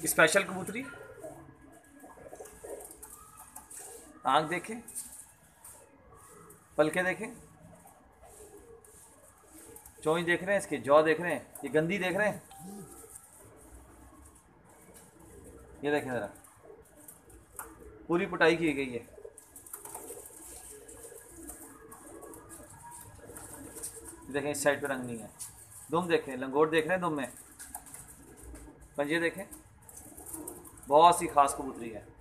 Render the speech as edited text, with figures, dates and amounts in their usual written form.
Special कबूतरी, आंख देखें, पलके देखें, चोंच देख रहे हैं, इसके जौ देख रहे हैं, ये गंदी देख रहे हैं, ये देखें ज़रा, पूरी पुटाई की गई है। देखें इस साइड पे रंग नहीं है। दुम देखें, लंगोट देख रहे हैं दुम में, पंजे देखें, बहुत सी खास कबूतरी है।